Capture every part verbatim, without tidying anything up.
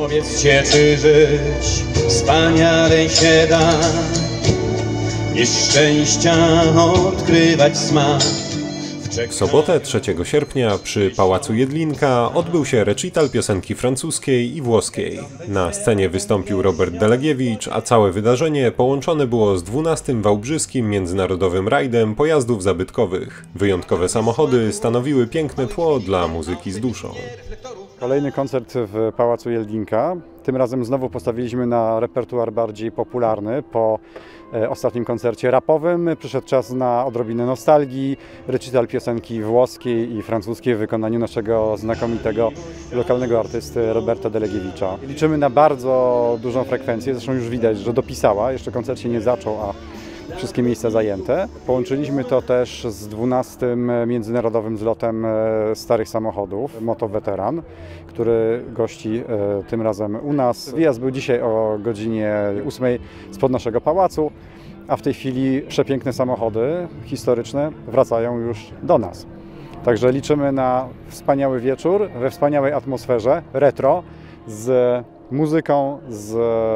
Powiedzcie, czy żyć wspaniale się da, niż szczęścia odkrywać smak. W sobotę trzeciego sierpnia przy Pałacu Jedlinka odbył się recital piosenki francuskiej i włoskiej. Na scenie wystąpił Robert Delegiewicz, a całe wydarzenie połączone było z dwunastym Wałbrzyskim Międzynarodowym Rajdem Pojazdów Zabytkowych. Wyjątkowe samochody stanowiły piękne tło dla muzyki z duszą. Kolejny koncert w Pałacu Jedlinka. Tym razem znowu postawiliśmy na repertuar bardziej popularny. Po ostatnim koncercie rapowym przyszedł czas na odrobinę nostalgii, recital piosenki włoskiej i francuskiej w wykonaniu naszego znakomitego lokalnego artysty Roberta Delegiewicza. Liczymy na bardzo dużą frekwencję, zresztą już widać, że dopisała, jeszcze koncert się nie zaczął, a wszystkie miejsca zajęte. Połączyliśmy to też z dwunastym międzynarodowym zlotem starych samochodów Moto Weteran, który gości tym razem u nas. Wyjazd był dzisiaj o godzinie ósmej spod naszego pałacu, a w tej chwili przepiękne samochody historyczne wracają już do nas. Także liczymy na wspaniały wieczór we wspaniałej atmosferze retro z muzyką z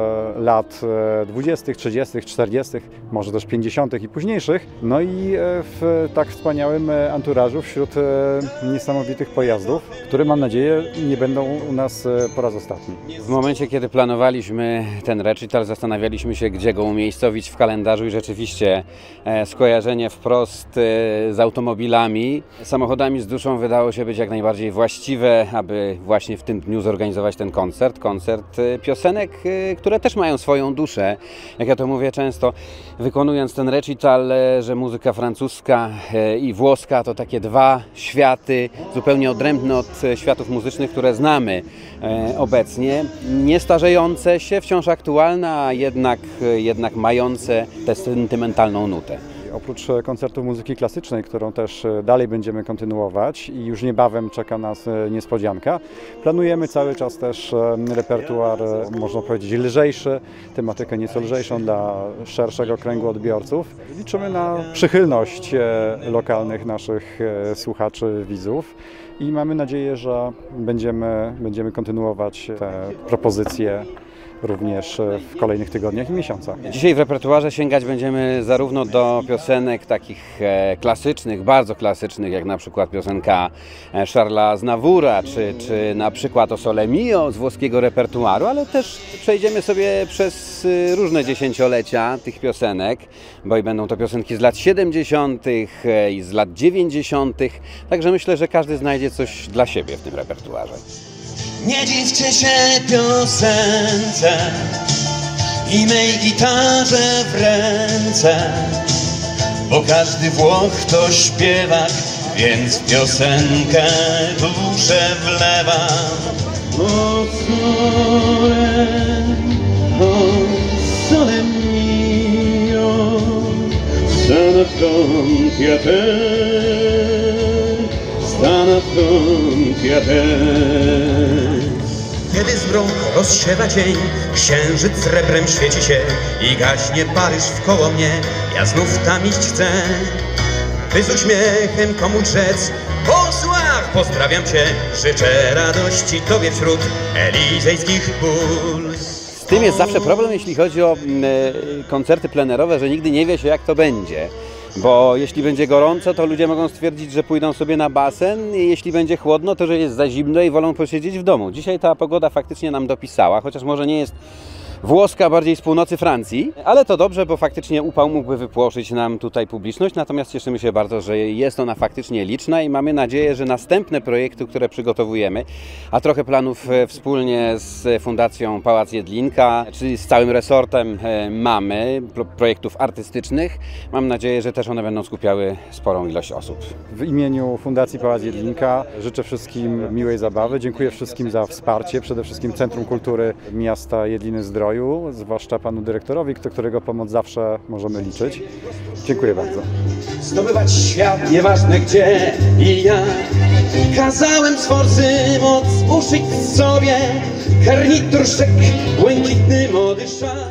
lat dwudziestych, trzydziestych, czterdziestych, może też pięćdziesiątych i późniejszych. No i w tak wspaniałym anturażu wśród niesamowitych pojazdów, które mam nadzieję nie będą u nas po raz ostatni. W momencie, kiedy planowaliśmy ten recital, zastanawialiśmy się, gdzie go umiejscowić w kalendarzu i rzeczywiście skojarzenie wprost z automobilami, samochodami z duszą wydało się być jak najbardziej właściwe, aby właśnie w tym dniu zorganizować ten koncert. Koncert piosenek, które też mają swoją duszę. Jak ja to mówię często, wykonując ten recital, że muzyka francuska i włoska to takie dwa światy, zupełnie odrębne od światów muzycznych, które znamy obecnie. Nie starzejące się, wciąż aktualne, a jednak, jednak mające tę sentymentalną nutę. Oprócz koncertów muzyki klasycznej, którą też dalej będziemy kontynuować i już niebawem czeka nas niespodzianka, planujemy cały czas też repertuar, można powiedzieć, lżejszy, tematykę nieco lżejszą dla szerszego kręgu odbiorców. Liczymy na przychylność lokalnych naszych słuchaczy, widzów i mamy nadzieję, że będziemy, będziemy kontynuować te propozycje również w kolejnych tygodniach i miesiącach. Dzisiaj w repertuarze sięgać będziemy zarówno do piosenek takich klasycznych, bardzo klasycznych, jak na przykład piosenka Charlesa Aznavoura, czy, czy na przykład O Sole Mio z włoskiego repertuaru, ale też przejdziemy sobie przez różne dziesięciolecia tych piosenek, bo i będą to piosenki z lat siedemdziesiątych i z lat dziewięćdziesiątych, także myślę, że każdy znajdzie coś dla siebie w tym repertuarze. Nie dziwcie się piosence i mej gitarze w ręce, bo każdy Włoch to śpiewak, więc w piosenkę duszę wlewa. O sole, o sole mio, sta fronte a te, sta fronte a te. Kiedy z mroku rozsiewa dzień, księżyc srebrem świeci się i gaśnie Paryż wkoło mnie, ja znów tam iść chcę, by z uśmiechem komuś rzec: bonsoir, pozdrawiam cię, życzę radości tobie wśród elizejskich pól. Z tym jest zawsze problem, jeśli chodzi o e, koncerty plenerowe, że nigdy nie wie się, jak to będzie. Bo jeśli będzie gorąco, to ludzie mogą stwierdzić, że pójdą sobie na basen, i jeśli będzie chłodno, to że jest za zimno i wolą posiedzieć w domu. Dzisiaj ta pogoda faktycznie nam dopisała, chociaż może nie jest włoska, bardziej z północy Francji, ale to dobrze, bo faktycznie upał mógłby wypłoszyć nam tutaj publiczność, natomiast cieszymy się bardzo, że jest ona faktycznie liczna i mamy nadzieję, że następne projekty, które przygotowujemy, a trochę planów wspólnie z Fundacją Pałac Jedlinka, czyli z całym resortem mamy, projektów artystycznych, mam nadzieję, że też one będą skupiały sporą ilość osób. W imieniu Fundacji Pałac Jedlinka życzę wszystkim miłej zabawy, dziękuję wszystkim za wsparcie, przede wszystkim Centrum Kultury Miasta Jedliny Zdroju, zwłaszcza panu dyrektorowi, do którego pomoc zawsze możemy liczyć. Dziękuję bardzo. Zdobywać świat, nieważne gdzie i jak, kazałem z forsy moc uszyć sobie garnitur szczek, błękitny młody szat.